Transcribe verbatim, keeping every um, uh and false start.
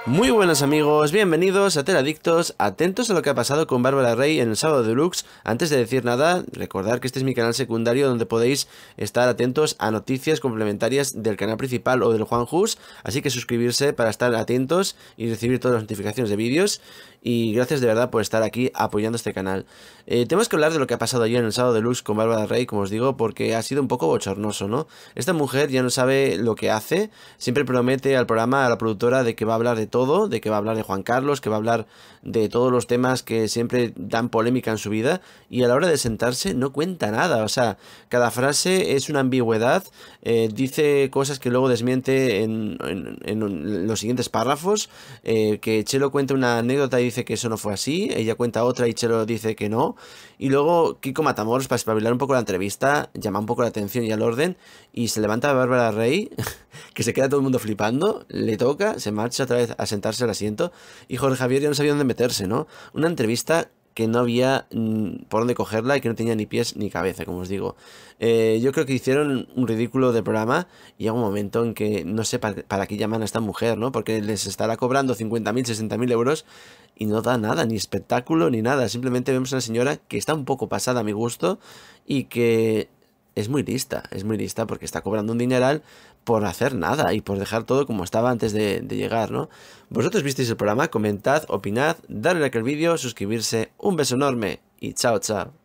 Muy buenos amigos, bienvenidos a Teradictos, atentos a lo que ha pasado con Bárbara Rey en el Sábado Deluxe. Antes de decir nada, recordad que este es mi canal secundario donde podéis estar atentos a noticias complementarias del canal principal o del Juan Jus, así que suscribirse para estar atentos y recibir todas las notificaciones de vídeos. Y gracias de verdad por estar aquí apoyando este canal. Eh, tenemos que hablar de lo que ha pasado ayer en el Sábado Deluxe con Bárbara Rey, como os digo, porque ha sido un poco bochornoso, ¿no? Esta mujer ya no sabe lo que hace, siempre promete al programa, a la productora, de que va a hablar de todo, de que va a hablar de Juan Carlos, que va a hablar de todos los temas que siempre dan polémica en su vida, y a la hora de sentarse no cuenta nada. O sea, cada frase es una ambigüedad, eh, dice cosas que luego desmiente en, en, en los siguientes párrafos, eh, que Chelo cuenta una anécdota y dice que eso no fue así, ella cuenta otra y Chelo dice que no, y luego Kiko Matamoros, para espabilar un poco la entrevista, llama un poco la atención y al orden, y se levanta Bárbara Rey, que se queda todo el mundo flipando, le toca, se marcha otra vez a sentarse al asiento, y Jorge Javier ya no sabía dónde meterse, ¿no? Una entrevista que no había mmm, por dónde cogerla y que no tenía ni pies ni cabeza, como os digo. Eh, yo creo que hicieron un ridículo de programa y llega un momento en que no sé para, para qué llaman a esta mujer, ¿no? Porque les estará cobrando cincuenta mil, sesenta mil euros y no da nada, ni espectáculo ni nada. Simplemente vemos a una señora que está un poco pasada a mi gusto y que es muy lista, es muy lista porque está cobrando un dineral por hacer nada y por dejar todo como estaba antes de, de llegar, ¿no? Vosotros visteis el programa, comentad, opinad, darle like al vídeo, suscribirse, un beso enorme y chao, chao.